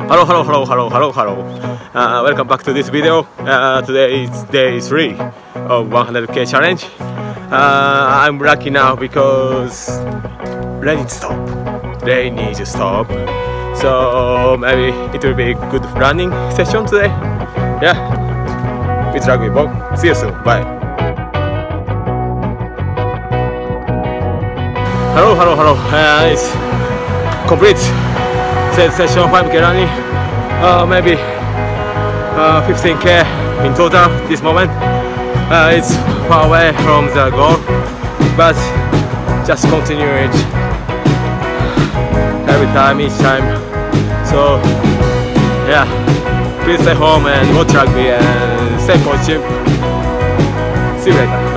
Hello. Welcome back to this video. Today is day 3 of 100k challenge. I'm lucky now because rain needs to stop. So maybe it will be a good running session today. Yeah, it's rugby ball. See you soon. Bye. Hello. It's complete. Session 5k running, maybe 15k in total this moment. It's far away from the goal, but just continue it each time. So yeah, please stay home and watch rugby and stay positive. See you later.